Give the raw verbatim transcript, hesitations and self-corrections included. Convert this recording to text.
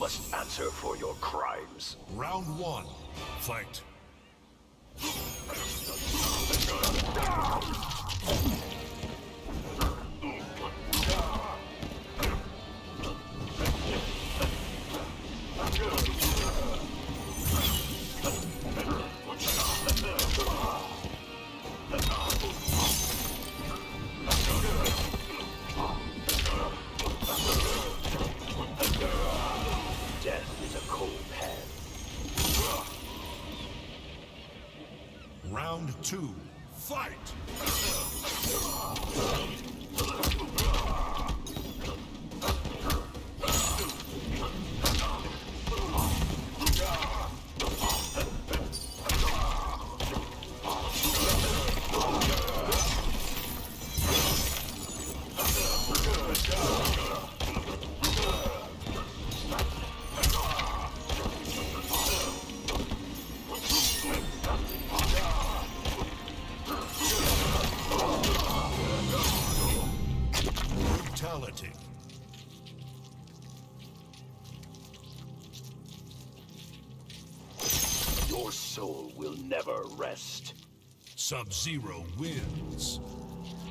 must answer for your crimes. Round one, fight. Death is a cold pan. Round two, fight! Brutality. Your soul will never rest. Sub-Zero wins.